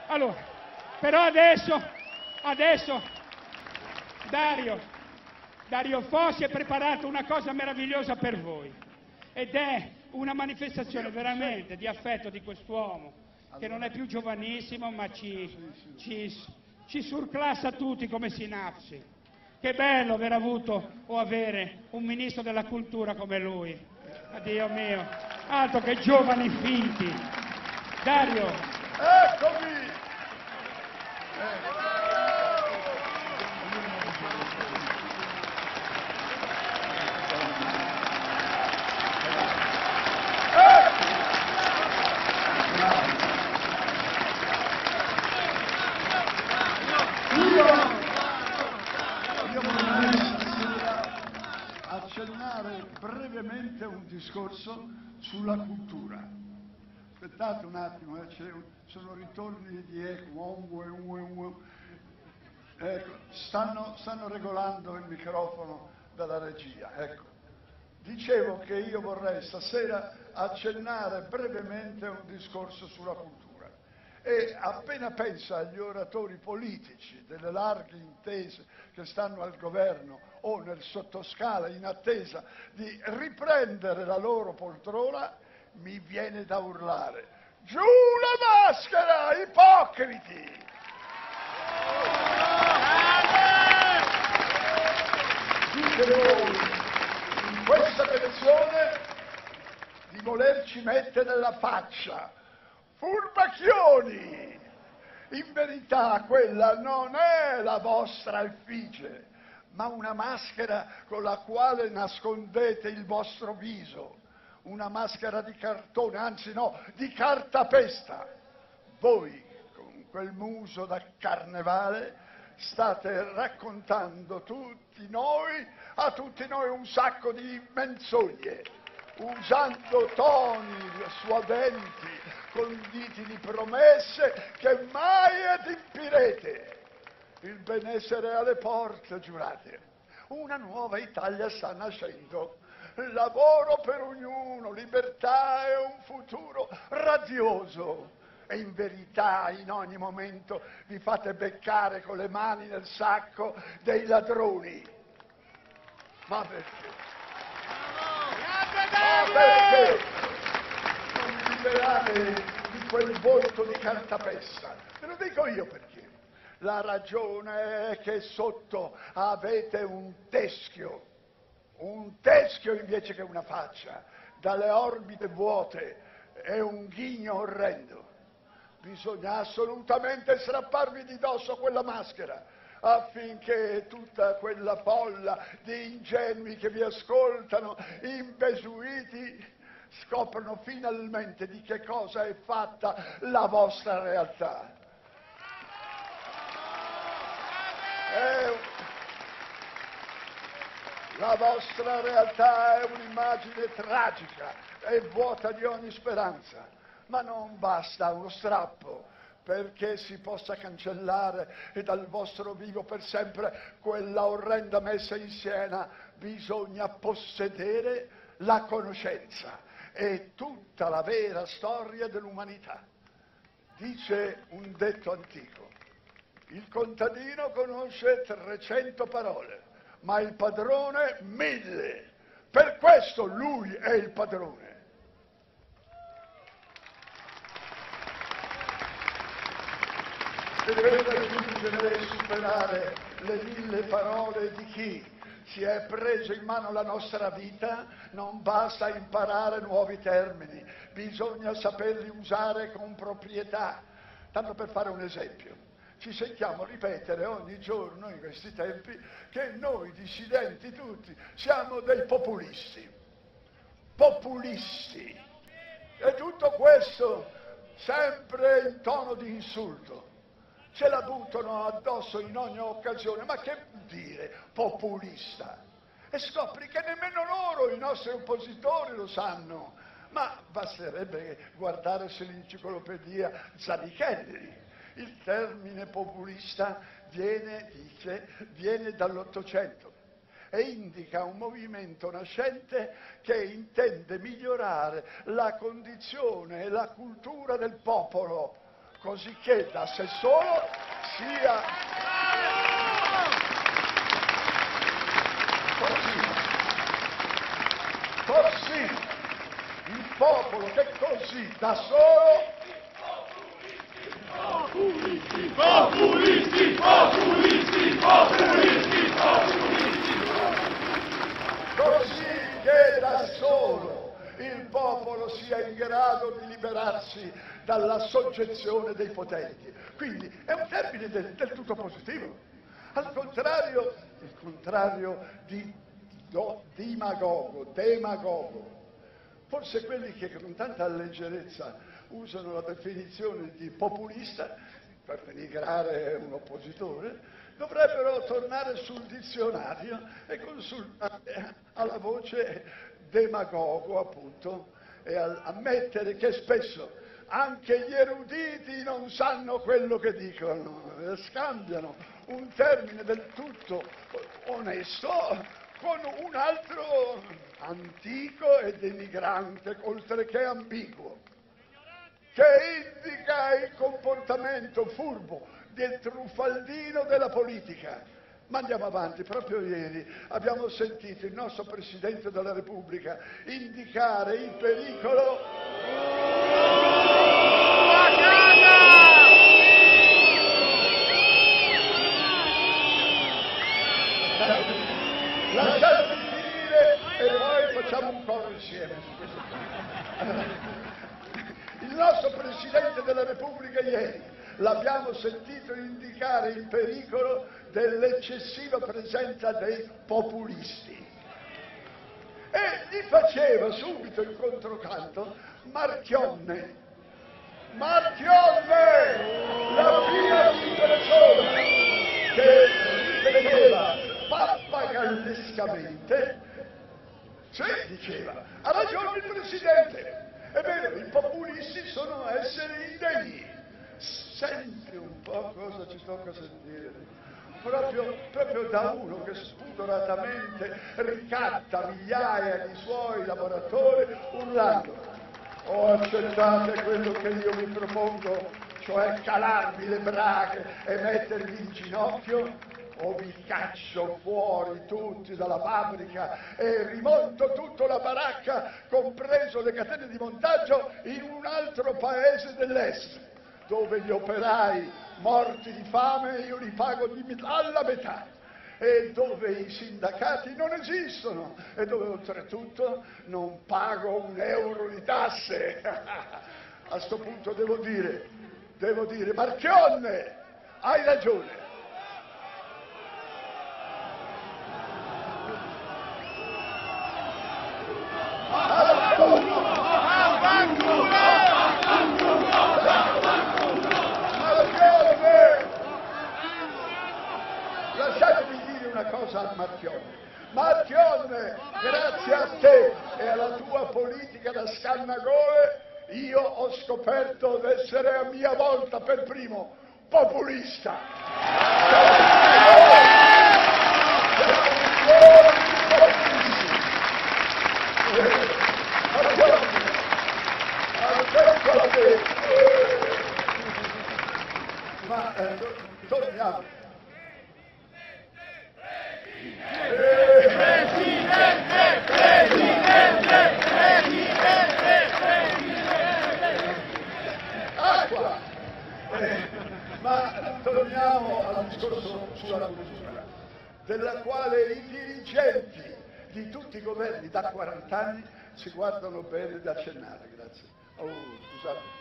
Allora, però adesso Dario Fo si è preparato una cosa meravigliosa per voi, ed è una manifestazione veramente di affetto di quest'uomo, che non è più giovanissimo, ma ci surclassa tutti come sinapsi. Che bello aver avuto o avere un ministro della cultura come lui. Dio mio, altro che giovani finti. Dario. Eccomi! Io vorrei stasera accennare brevemente un discorso sulla cultura. Aspettate un attimo, sono ritorni di eco. Ecco, stanno regolando il microfono dalla regia. Ecco. Dicevo che io vorrei stasera accennare brevemente un discorso sulla cultura. E appena penso agli oratori politici delle larghe intese che stanno al governo o nel sottoscala in attesa di riprendere la loro poltrona, mi viene da urlare: giù la maschera, ipocriti! Dite voi, in questa direzione, di volerci mettere nella faccia, furbacchioni! In verità quella non è la vostra effigie, ma una maschera con la quale nascondete il vostro viso. Una maschera di cartone, anzi no, di cartapesta. Voi, con quel muso da carnevale, state raccontando a tutti noi un sacco di menzogne, usando toni suadenti, conditi di promesse che mai adempirete. Il benessere alle porte, giurate. Una nuova Italia sta nascendo. Lavoro per ognuno, libertà e un futuro radioso. E in verità in ogni momento vi fate beccare con le mani nel sacco dei ladroni. Ma perché? Ma perché non vi liberate di quel volto di cartapesta? Ve lo dico io perché. La ragione è che sotto avete un teschio invece che una faccia, dalle orbite vuote e un ghigno orrendo. Bisogna assolutamente strapparvi di dosso quella maschera, affinché tutta quella folla di ingenui che vi ascoltano, impesuiti, scoprano finalmente di che cosa è fatta la vostra realtà. La vostra realtà è un'immagine tragica e vuota di ogni speranza, ma non basta uno strappo perché si possa cancellare dal vostro vivo per sempre quella orrenda messa in scena. Bisogna possedere la conoscenza e tutta la vera storia dell'umanità. Dice un detto antico: il contadino conosce 300 parole, ma il padrone 1000. Per questo lui è il padrone. Se deve raggiungere e superare le 1000 parole di chi si è preso in mano la nostra vita, non basta imparare nuovi termini, bisogna saperli usare con proprietà. Tanto per fare un esempio, ci sentiamo ripetere ogni giorno in questi tempi che noi dissidenti tutti siamo dei populisti. Populisti. E tutto questo sempre in tono di insulto. Ce la buttano addosso in ogni occasione. Ma che dire populista? E scopri che nemmeno loro, i nostri oppositori, lo sanno. Ma basterebbe guardare sull'enciclopedia Zanichelli. Il termine populista viene dall'Ottocento e indica un movimento nascente che intende migliorare la condizione e la cultura del popolo, cosicché da sé solo sia così il popolo che così da solo Populisti! così che da solo il popolo sia in grado di liberarsi dalla soggezione dei potenti. Quindi è un termine del tutto positivo. Al contrario, il contrario di demagogo. Forse quelli che con tanta leggerezza usano la definizione di populista per denigrare un oppositore, dovrebbero tornare sul dizionario e consultare alla voce demagogo, appunto, e ammettere che spesso anche gli eruditi non sanno quello che dicono, scambiano un termine del tutto onesto con un altro antico e denigrante, oltre che ambiguo, che indica il comportamento furbo del truffaldino della politica. Ma andiamo avanti, proprio ieri abbiamo sentito il nostro Presidente della Repubblica indicare il pericolo lasciatemi finire e poi facciamo un coro insieme su questo punto. Il nostro Presidente della Repubblica ieri l'abbiamo sentito indicare il pericolo dell'eccessiva presenza dei populisti e gli faceva subito il controcanto Marchionne, la prima persona che ripeteva pappagallescamente, diceva, ha ragione il Presidente, è vero, i populisti sono esseri indegni. Senti un po' cosa ci tocca sentire, proprio da uno che spudoratamente ricatta migliaia di suoi lavoratori urlando: o accettate quello che io vi propongo, cioè calarvi le braghe e mettervi in ginocchio, o vi caccio fuori tutti dalla fabbrica e rimonto tutta la baracca, compreso le catene di montaggio, in un altro paese dell'est, dove gli operai morti di fame io li pago alla metà, e dove i sindacati non esistono, e dove oltretutto non pago un euro di tasse. A sto punto devo dire, Marchionne, hai ragione. Lasciatemi dire una cosa a Marchionne, grazie a te e alla tua politica da scannagole, io ho scoperto d'essere a mia volta per primo populista. Ma torniamo. Acqua! Ma torniamo al discorso sulla cultura, della quale i dirigenti di tutti i governi da 40 anni si guardano bene da accennare. Grazie. Oh, scusate.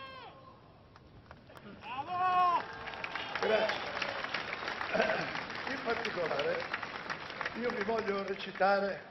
Grazie. In particolare io vi voglio recitare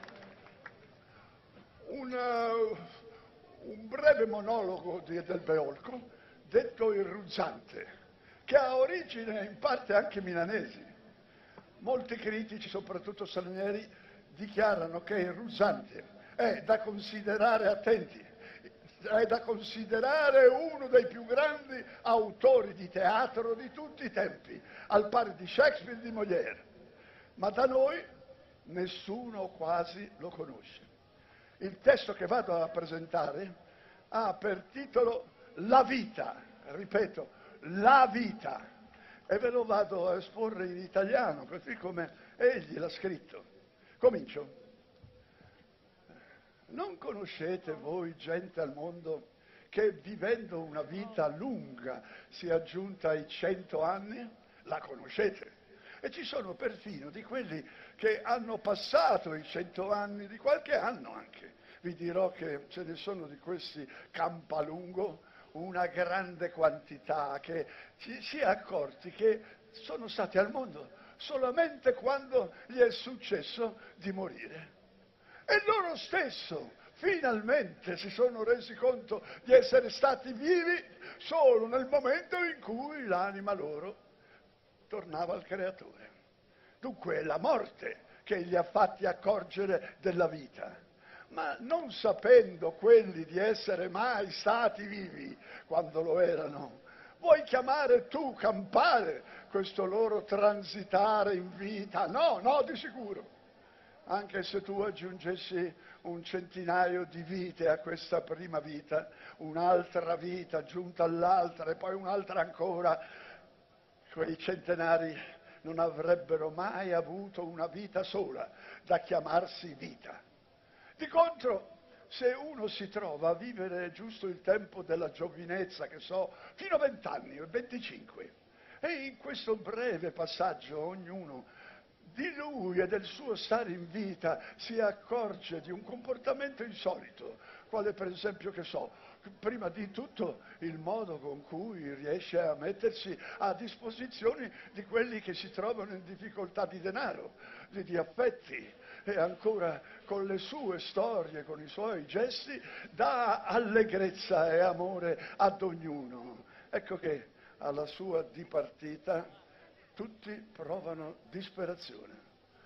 un breve monologo del Beolco, detto il Ruzzante, che ha origine in parte anche milanesi. Molti critici, soprattutto stranieri, dichiarano che il Ruzzante è da considerare, attenti, è da considerare uno dei più grandi autori di teatro di tutti i tempi, al pari di Shakespeare e di Molière. Ma da noi nessuno quasi lo conosce. Il testo che vado a presentare ha per titolo La vita, ripeto, la vita. E ve lo vado a esporre in italiano, così come egli l'ha scritto. Comincio. Non conoscete voi gente al mondo che vivendo una vita lunga sia giunta ai 100 anni? La conoscete? E ci sono perfino di quelli che hanno passato i 100 anni, di qualche anno anche. Vi dirò che ce ne sono di questi campalungo una grande quantità, che ci si è accorti che sono stati al mondo solamente quando gli è successo di morire. E loro stesso finalmente si sono resi conto di essere stati vivi solo nel momento in cui l'anima loro tornava al Creatore. Dunque è la morte che li ha fatti accorgere della vita. Ma non sapendo quelli di essere mai stati vivi quando lo erano, vuoi chiamare tu campare questo loro transitare in vita? No, no, di sicuro. Anche se tu aggiungessi un centinaio di vite a questa prima vita, un'altra vita aggiunta all'altra e poi un'altra ancora, quei centenari non avrebbero mai avuto una vita sola da chiamarsi vita. Di contro, se uno si trova a vivere giusto il tempo della giovinezza, che so, fino a 20 anni o 25, e in questo breve passaggio ognuno di lui e del suo stare in vita si accorge di un comportamento insolito, quale per esempio, che so, prima di tutto il modo con cui riesce a mettersi a disposizione di quelli che si trovano in difficoltà di denaro, di affetti, e ancora con le sue storie, con i suoi gesti, dà allegrezza e amore ad ognuno. Ecco che alla sua dipartita tutti provano disperazione.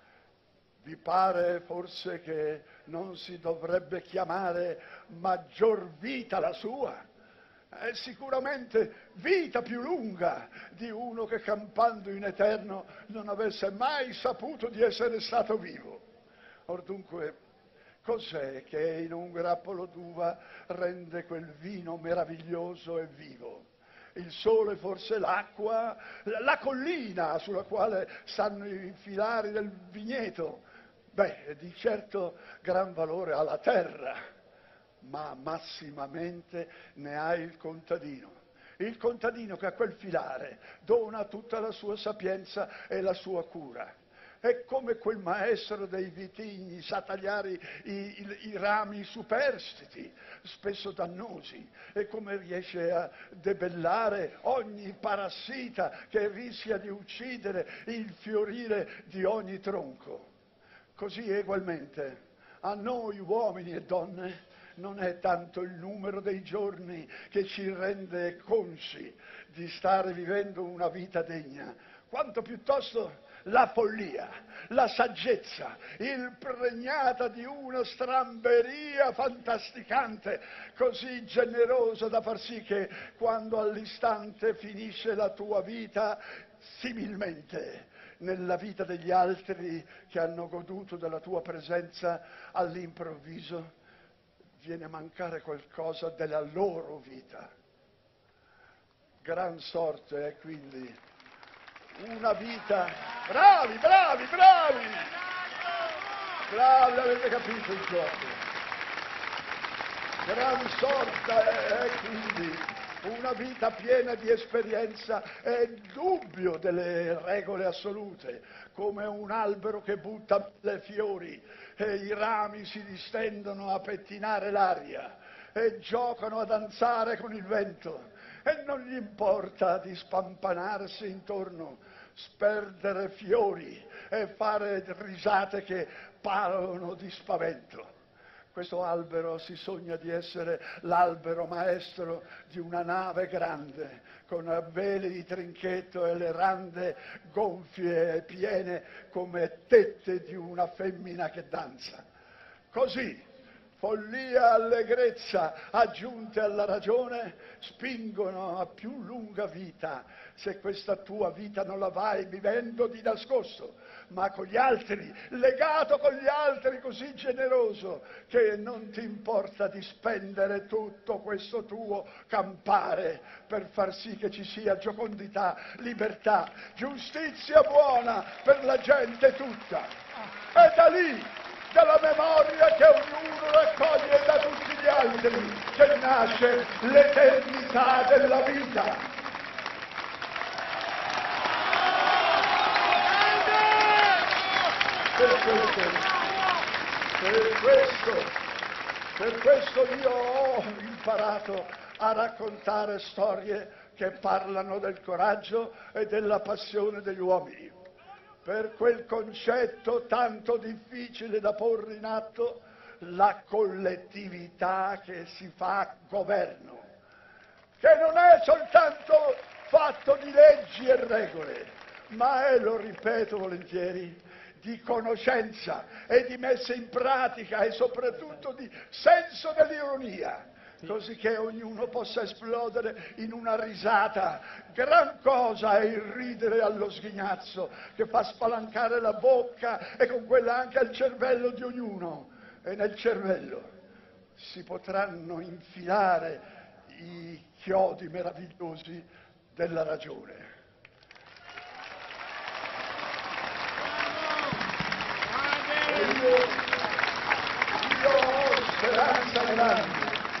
Vi pare forse che non si dovrebbe chiamare maggior vita la sua? È sicuramente vita più lunga di uno che campando in eterno non avesse mai saputo di essere stato vivo. Or dunque, cos'è che in un grappolo d'uva rende quel vino meraviglioso e vivo? Il sole, forse l'acqua, la collina sulla quale stanno i filari del vigneto? Beh, di certo gran valore ha la terra, ma massimamente ne ha il contadino. Il contadino che a quel filare dona tutta la sua sapienza e la sua cura. È come quel maestro dei vitigni sa tagliare i rami superstiti, spesso dannosi, e come riesce a debellare ogni parassita che rischia di uccidere il fiorire di ogni tronco. Così egualmente a noi uomini e donne non è tanto il numero dei giorni che ci rende consci di stare vivendo una vita degna, quanto piuttosto la follia, la saggezza, impregnata di una stramberia fantasticante, così generosa da far sì che quando all'istante finisce la tua vita, similmente nella vita degli altri che hanno goduto della tua presenza, all'improvviso viene a mancare qualcosa della loro vita. Gran sorte è quindi una vita... Bravi, bravi, bravi! Bravi, avete capito il gioco. Gran sorte è quindi una vita piena di esperienza e dubbio delle regole assolute, come un albero che butta le fiori e i rami si distendono a pettinare l'aria e giocano a danzare con il vento e non gli importa di spampanarsi intorno, sperdere fiori e fare risate che parlano di spavento. Questo albero si sogna di essere l'albero maestro di una nave grande, con vele di trinchetto e le rande gonfie e piene come tette di una femmina che danza. Così Follia e allegrezza aggiunte alla ragione spingono a più lunga vita, se questa tua vita non la vai vivendo di nascosto, ma con gli altri, legato con gli altri, così generoso che non ti importa di spendere tutto questo tuo campare per far sì che ci sia giocondità, libertà, giustizia buona per la gente tutta. E da lì, dalla memoria che ognuno raccoglie da tutti gli altri, che nasce l'eternità della vita. Per questo io ho imparato a raccontare storie che parlano del coraggio e della passione degli uomini. Per quel concetto tanto difficile da porre in atto, la collettività che si fa governo, che non è soltanto fatto di leggi e regole, ma è, lo ripeto volentieri, di conoscenza e di messa in pratica e soprattutto di senso dell'ironia, così che ognuno possa esplodere in una risata. Gran cosa è il ridere allo sghignazzo, che fa spalancare la bocca e con quella anche il cervello di ognuno. E nel cervello si potranno infilare i chiodi meravigliosi della ragione. Io ho speranza grande.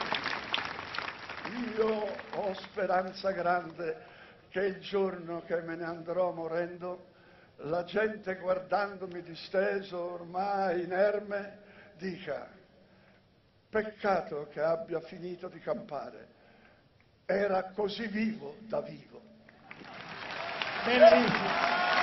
Io ho speranza grande che il giorno che me ne andrò morendo, la gente guardandomi disteso ormai inerme dica: peccato che abbia finito di campare, era così vivo da vivo. Bellissimo.